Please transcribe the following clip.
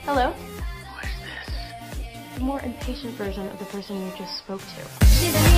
Hello? Who is this? The more impatient version of the person you just spoke to.